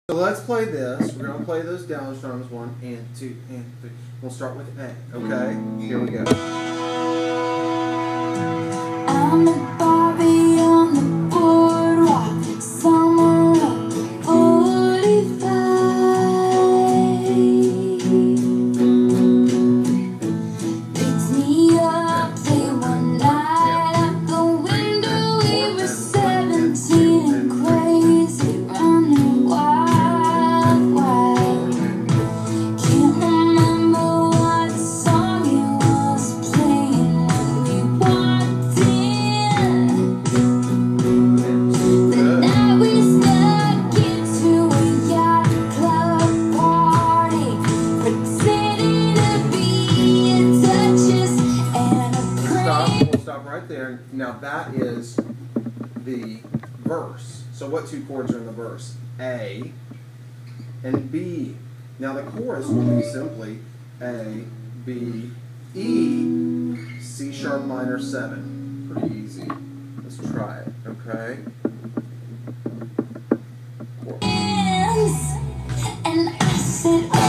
So let's play this. We're going to play those down strums 1 and 2 and 3. We'll start with A, okay? Here we go. I'm a Barbie on the boardwalk, somewhere up 45. Picked me up late one night out the window. We were 17 and crazy, running wild, wild. Can't remember what song it was playing when we walked in. The night we snuck into a yacht club party, pretending to be a duchess and a prince. We'll stop right there. Now that is the verse. So what two chords are in the verse? A and B. Now the chorus will be simply A, B, E, C sharp minor 7. Pretty easy. Let's try it, okay? And I said, oh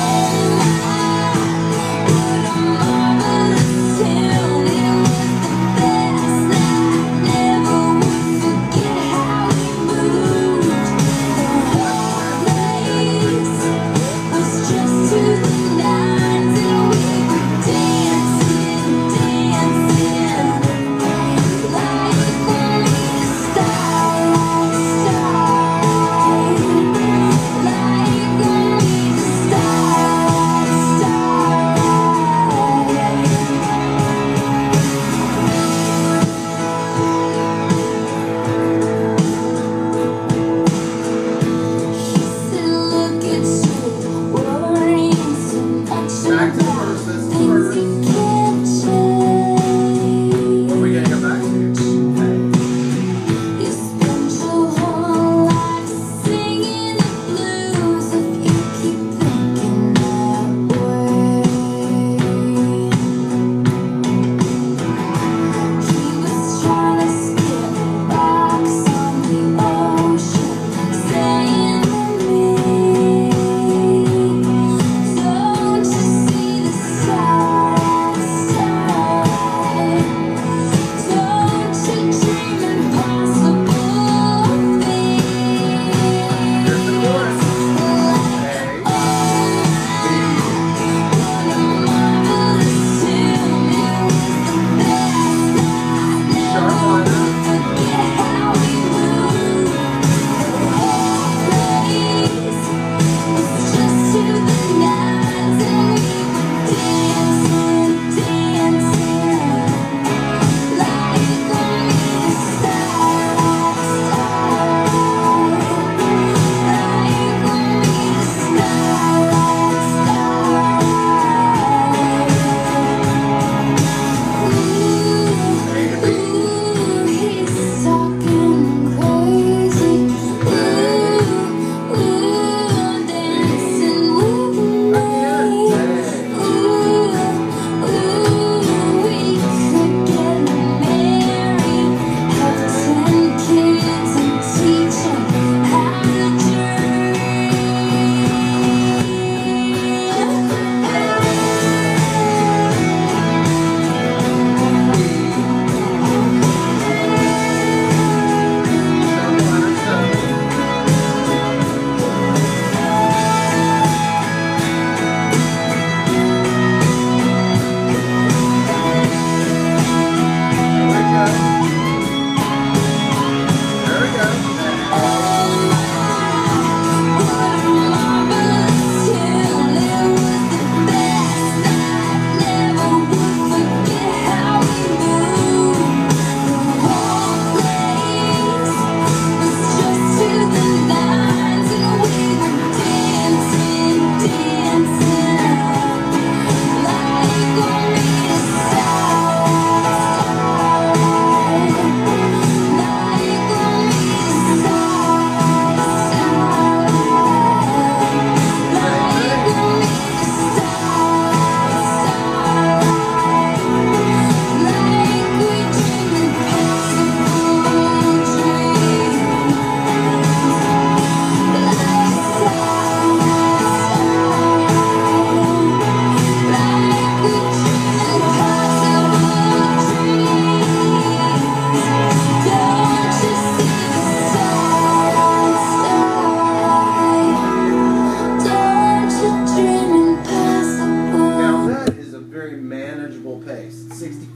my, what a marvelous tune. It was the best night. Never would forget how we moved. The whole place was just to the nines, and we were dancing, dancing like only the stars.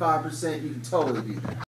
5%, you can totally be there.